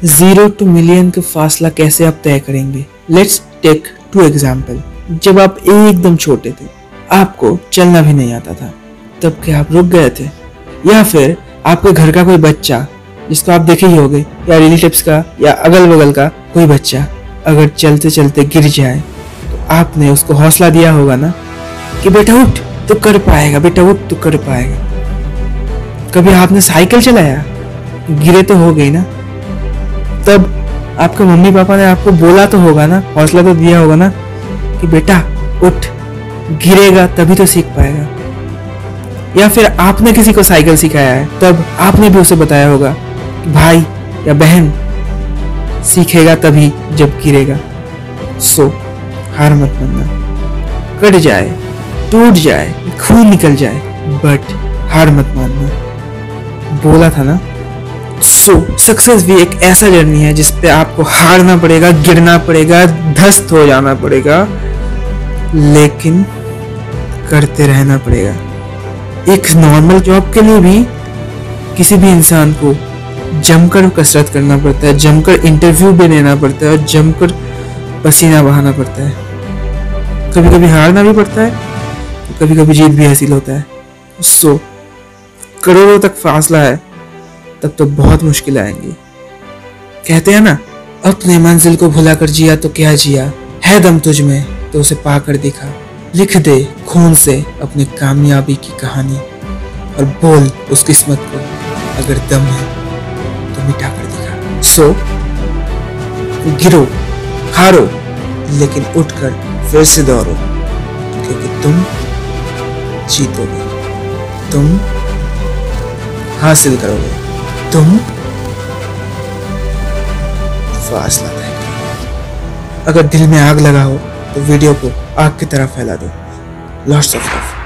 0 to million का फासला कैसे आप तय करेंगे? Let's take 2 example. जब आप एकदम छोटे थे, आपको चलना भी नहीं आता था, तब क्या आप रुक गए थे? या फिर आपके घर का कोई बच्चा जिसको आप देखे ही होंगे, या रिलेटिव्स का या अगल बगल का कोई बच्चा अगर चलते चलते गिर जाए तो आपने उसको हौसला दिया होगा ना कि बेटा उठ, तो कर पाएगा, बेटा उठ, तो कर पाएगा। कभी आपने साइकिल चलाया, गिरे तो हो गई ना, तब आपके मम्मी पापा ने आपको बोला तो होगा ना, हौसला तो दिया होगा ना कि बेटा उठ, गिरेगा तभी तो सीख पाएगा। या फिर आपने किसी को साइकिल सिखाया है, तब आपने भी उसे बताया होगा कि भाई या बहन सीखेगा तभी जब गिरेगा। सो हार मत मानना, कट जाए, टूट जाए, खून निकल जाए, बट हार मत मानना। बोला था ना। सो सक्सेस भी एक ऐसा जर्नी है जिसपे आपको हारना पड़ेगा, गिरना पड़ेगा, ध्वस्त हो जाना पड़ेगा, लेकिन करते रहना पड़ेगा। एक नॉर्मल जॉब के लिए भी किसी भी इंसान को जमकर कसरत करना पड़ता है, जमकर इंटरव्यू भी लेना पड़ता है और जमकर पसीना बहाना पड़ता है। कभी कभी हारना भी पड़ता है, कभी कभी जीत भी हासिल होता है। सो करोड़ों तक फासला है, तब तो बहुत मुश्किल आएंगी। कहते हैं ना, अपने मंजिल को भुला कर जिया तो क्या जिया, है दम तुझ में तो उसे पाकर दिखा। लिख दे खून से अपनी कामयाबी की कहानी और बोल उस किस्मत को, अगर दम है तो मिटा कर दिखा। सो गिरो, हारो, लेकिन उठकर फिर से दौड़ो, क्योंकि तुम जीतोगे, तुम हासिल करोगे, तुम फासला तय करोगे। अगर दिल में आग लगा हो तो वीडियो को आग की तरह फैला दो। Lots of love.